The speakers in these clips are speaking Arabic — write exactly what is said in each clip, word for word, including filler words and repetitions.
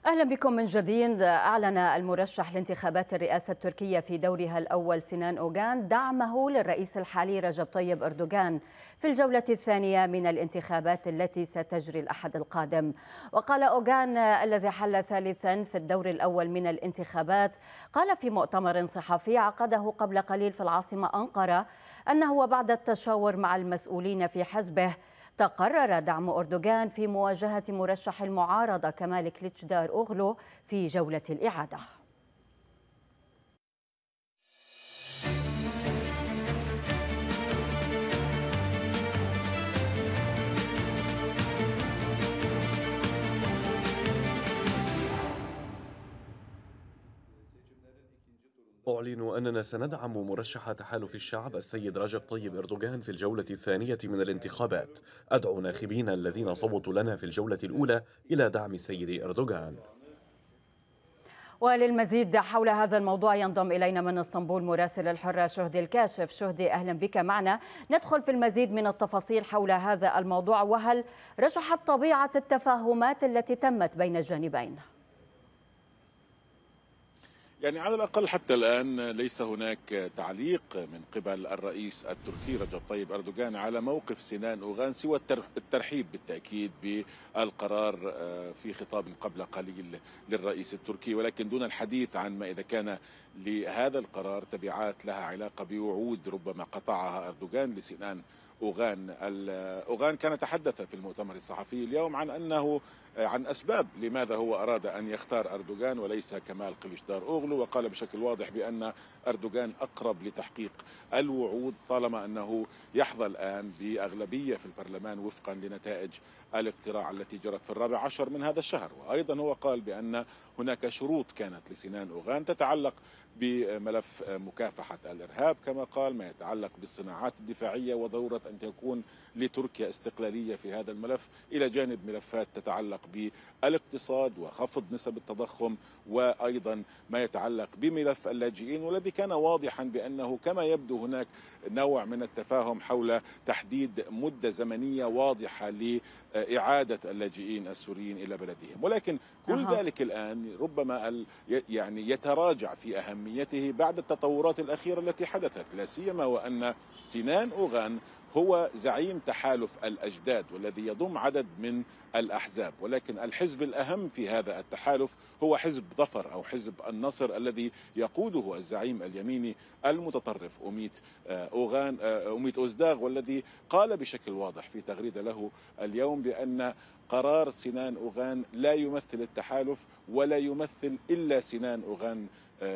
أهلا بكم من جديد. أعلن المرشح لانتخابات الرئاسة التركية في دورها الأول سنان أوغان دعمه للرئيس الحالي رجب طيب أردوغان في الجولة الثانية من الانتخابات التي ستجري الأحد القادم. وقال أوغان الذي حل ثالثا في الدور الأول من الانتخابات، قال في مؤتمر صحفي عقده قبل قليل في العاصمة أنقرة أنه وبعد التشاور مع المسؤولين في حزبه تقرر دعم أردوغان في مواجهة مرشح المعارضة كمال كليتشدار أوغلو في جولة الإعادة. أعلن أننا سندعم مرشح تحالف الشعب السيد رجب طيب أردوغان في الجولة الثانية من الانتخابات. أدعو ناخبين الذين صوتوا لنا في الجولة الأولى إلى دعم السيد أردوغان. وللمزيد حول هذا الموضوع ينضم إلينا من اسطنبول مراسل الحرة شهدي الكاشف. شهدي، أهلا بك معنا. ندخل في المزيد من التفاصيل حول هذا الموضوع، وهل رشحت طبيعة التفاهمات التي تمت بين الجانبين؟ يعني على الأقل حتى الآن ليس هناك تعليق من قبل الرئيس التركي رجب طيب أردوغان على موقف سنان أوغان سوى الترحيب بالتأكيد بالقرار في خطاب قبل قليل للرئيس التركي، ولكن دون الحديث عن ما إذا كان لهذا القرار تبعات لها علاقة بوعود ربما قطعها أردوغان لسنان أوغان. أوغان كان تحدث في المؤتمر الصحفي اليوم عن أنه عن أسباب لماذا هو أراد أن يختار أردوغان وليس كمال كليتشدار أوغلو، وقال بشكل واضح بأن أردوغان أقرب لتحقيق الوعود طالما أنه يحظى الآن بأغلبية في البرلمان وفقا لنتائج الاقتراع التي جرت في الرابع عشر من هذا الشهر. وأيضا هو قال بأن هناك شروط كانت لسنان أوغان تتعلق بملف مكافحة الإرهاب، كما قال ما يتعلق بالصناعات الدفاعية وضرورة أن تكون لتركيا استقلالية في هذا الملف، إلى جانب ملفات تتعلق بالاقتصاد وخفض نسب التضخم، وأيضا ما يتعلق بملف اللاجئين، والذي كان واضحا بأنه كما يبدو هناك نوع من التفاهم حول تحديد مدة زمنية واضحة لإعادة اللاجئين السوريين إلى بلدهم. ولكن كل أه. ذلك الآن ربما يعني يتراجع في أهميته بعد التطورات الأخيرة التي حدثت، لا سيما وأن سنان أوغان هو زعيم تحالف الأجداد والذي يضم عدد من الأحزاب، ولكن الحزب الأهم في هذا التحالف هو حزب ظفر أو حزب النصر الذي يقوده الزعيم اليميني المتطرف أوميت أوغان أوميت أوزداغ، والذي قال بشكل واضح في تغريدة له اليوم بأن قرار سنان أوغان لا يمثل التحالف ولا يمثل إلا سنان أوغان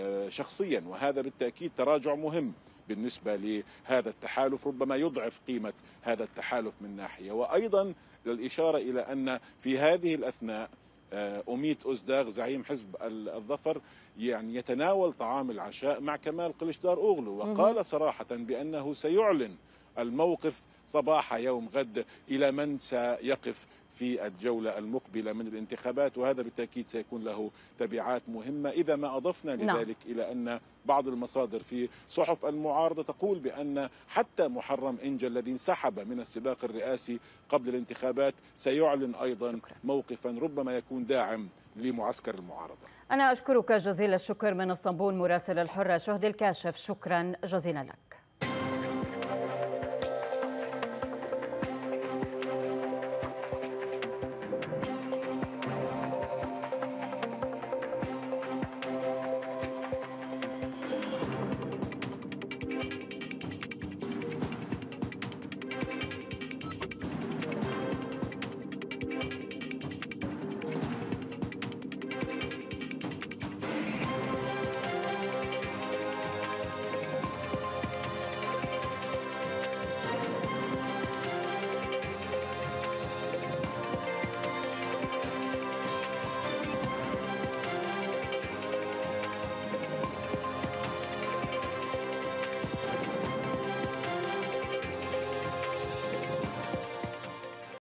شخصيا، وهذا بالتأكيد تراجع مهم بالنسبة لهذا التحالف، ربما يضعف قيمة هذا التحالف من ناحية. وأيضا للإشارة إلى أن في هذه الأثناء أوميت أوزداغ زعيم حزب الظفر يعني يتناول طعام العشاء مع كمال كليتشدار أوغلو، وقال صراحة بأنه سيعلن الموقف صباح يوم غد إلى من سيقف في الجولة المقبلة من الانتخابات، وهذا بالتأكيد سيكون له تبعات مهمة. إذا ما أضفنا لذلك نعم. إلى أن بعض المصادر في صحف المعارضة تقول بأن حتى محرم إنجا الذي انسحب من السباق الرئاسي قبل الانتخابات سيعلن أيضا شكرا. موقفا ربما يكون داعم لمعسكر المعارضة. أنا أشكرك جزيل الشكر من اسطنبول مراسل الحرة شهدي الكاشف، شكرا جزيلا لك.